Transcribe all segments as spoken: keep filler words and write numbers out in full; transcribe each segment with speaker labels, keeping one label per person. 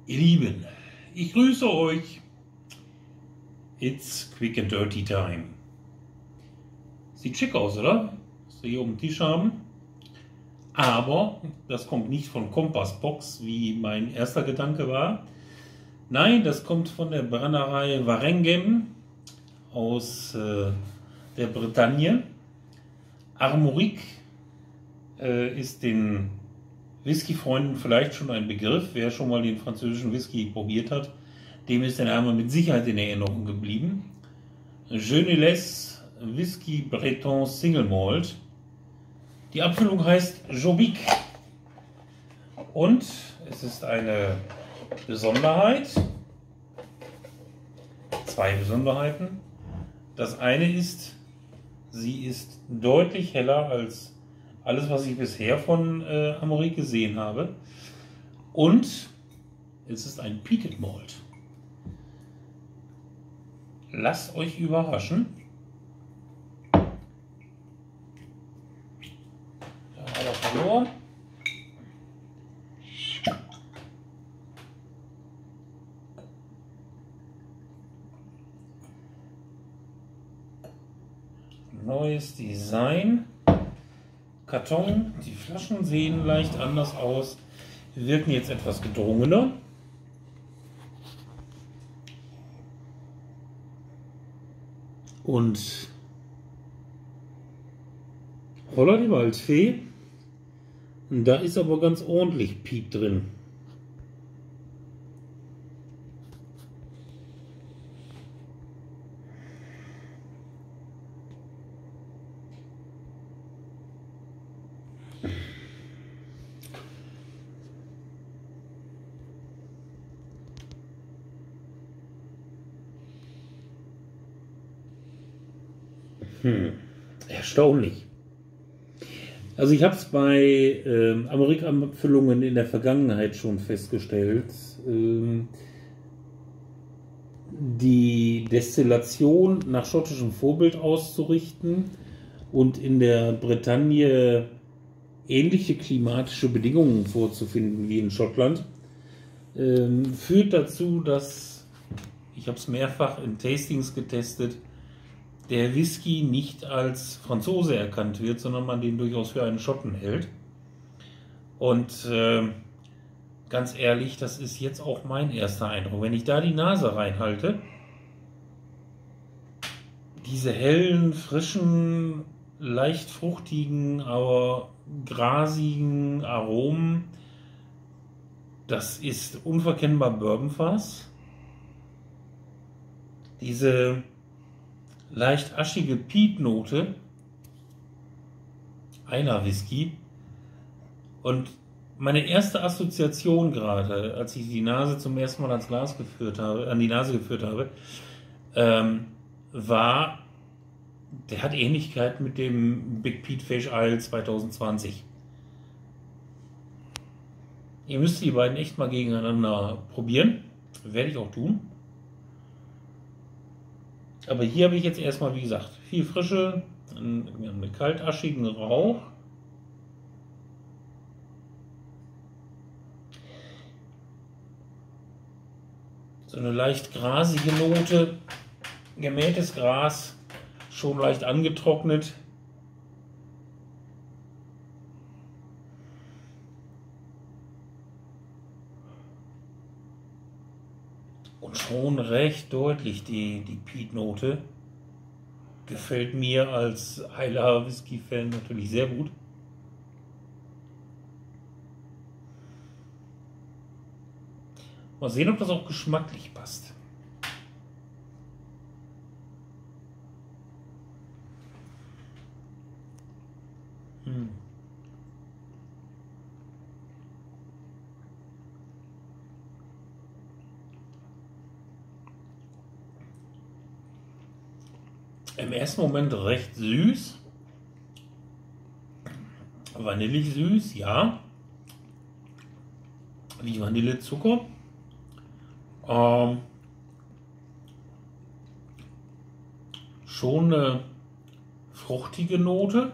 Speaker 1: Ihr Lieben, ich grüße euch. It's quick and dirty time. Sieht schick aus, oder? Was wir hier auf dem Tisch haben. Aber das kommt nicht von Kompassbox, wie mein erster Gedanke war. Nein, das kommt von der Brennerei Waregem aus äh, der Bretagne. Armorique äh, ist den Whisky-Freunden vielleicht schon ein Begriff. Wer schon mal den französischen Whisky probiert hat, dem ist der Name mit Sicherheit in Erinnerung geblieben. Jeunesse Whisky Breton Single Malt. Die Abfüllung heißt Jobic. Und es ist eine Besonderheit. Zwei Besonderheiten. Das eine ist, sie ist deutlich heller als alles, was ich bisher von äh, Armorique gesehen habe. Und es ist ein Peated Malt. Lasst euch überraschen. Da hat er verloren. Neues Design. Karton, die Flaschen sehen leicht anders aus, wirken jetzt etwas gedrungener. Und holla die Waldfee, da ist aber ganz ordentlich Piep drin. Hm, erstaunlich. Also ich habe es bei ähm, Armorique-Abfüllungen in der Vergangenheit schon festgestellt. Ähm, die Destillation nach schottischem Vorbild auszurichten und in der Bretagne ähnliche klimatische Bedingungen vorzufinden wie in Schottland, ähm, führt dazu, dass, ich habe es mehrfach in Tastings getestet, der Whisky nicht als Franzose erkannt wird, sondern man den durchaus für einen Schotten hält. Und äh, ganz ehrlich, das ist jetzt auch mein erster Eindruck. Wenn ich da die Nase reinhalte, diese hellen, frischen, leicht fruchtigen, aber grasigen Aromen, das ist unverkennbar Bourbonfass. Diese leicht aschige Peat-Note, einer Whisky. Und meine erste Assoziation gerade, als ich die Nase zum ersten Mal ans Glas geführt habe, an die Nase geführt habe, ähm, war, der hat Ähnlichkeit mit dem Big Peat Fish Ale zwanzig zwanzig. Ihr müsst die beiden echt mal gegeneinander probieren. Werde ich auch tun. Aber hier habe ich jetzt erstmal, wie gesagt, viel Frische, einen, einen kaltaschigen Rauch. So eine leicht grasige Note, gemähtes Gras, schon leicht angetrocknet. Und schon recht deutlich die, die Peat-Note. Gefällt mir als Islay Whisky-Fan natürlich sehr gut. Mal sehen, ob das auch geschmacklich passt. Hm. Im ersten Moment recht süß, vanillig süß, ja, wie Vanillezucker. Ähm, schon eine fruchtige Note.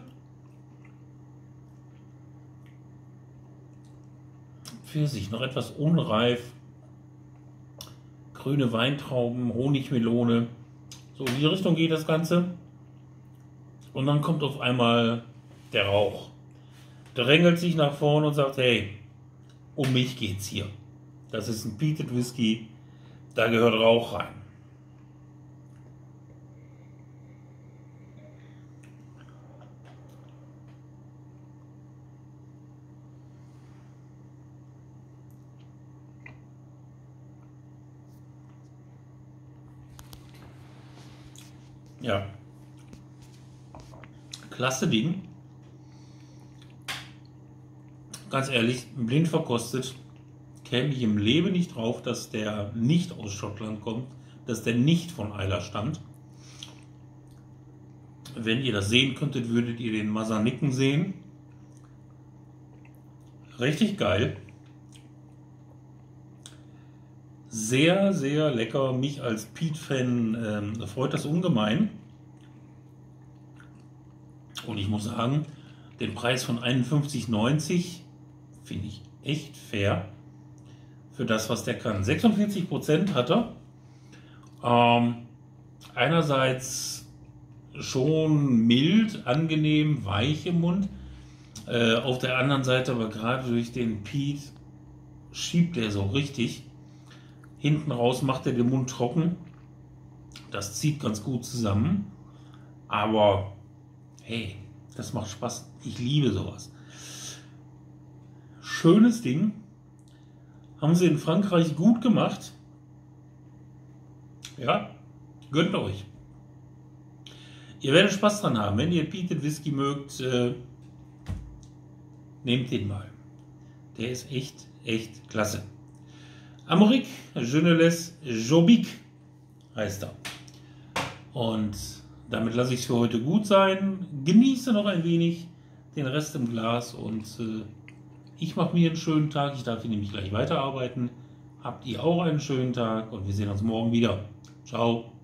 Speaker 1: Pfirsich, noch etwas unreif, grüne Weintrauben, Honigmelone. So in die Richtung geht das Ganze. Und dann kommt auf einmal der Rauch. Drängelt sich nach vorne und sagt, hey, um mich geht's hier. Das ist ein Peated Whisky, da gehört Rauch rein. Ja, klasse Ding. Ganz ehrlich, blind verkostet, käme ich im Leben nicht drauf, dass der nicht aus Schottland kommt, dass der nicht von Islay stammt. Wenn ihr das sehen könntet, würdet ihr den Masaniken sehen. Richtig geil. Sehr, sehr lecker. Mich als Peat-Fan ähm, freut das ungemein. Und ich muss sagen, den Preis von einundfünfzig neunzig finde ich echt fair für das, was der kann. sechsundvierzig Prozent hat er. Ähm, einerseits schon mild, angenehm, weich im Mund. Äh, auf der anderen Seite aber gerade durch den Peat schiebt er so richtig. Hinten raus macht er den Mund trocken. Das zieht ganz gut zusammen. Aber hey, das macht Spaß. Ich liebe sowas. Schönes Ding. Haben sie in Frankreich gut gemacht. Ja, gönnt euch. Ihr werdet Spaß dran haben. Wenn ihr Peated Whisky mögt, äh, nehmt den mal. Der ist echt, echt klasse. Armorique Jeunesse Jobic heißt er. Und damit lasse ich es für heute gut sein. Genieße noch ein wenig den Rest im Glas und äh, ich mache mir einen schönen Tag. Ich darf hier nämlich gleich weiterarbeiten. Habt ihr auch einen schönen Tag und wir sehen uns morgen wieder. Ciao.